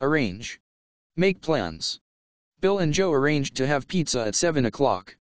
Arrange. Make plans. Bill and Joe arranged to have pizza at 7 o'clock.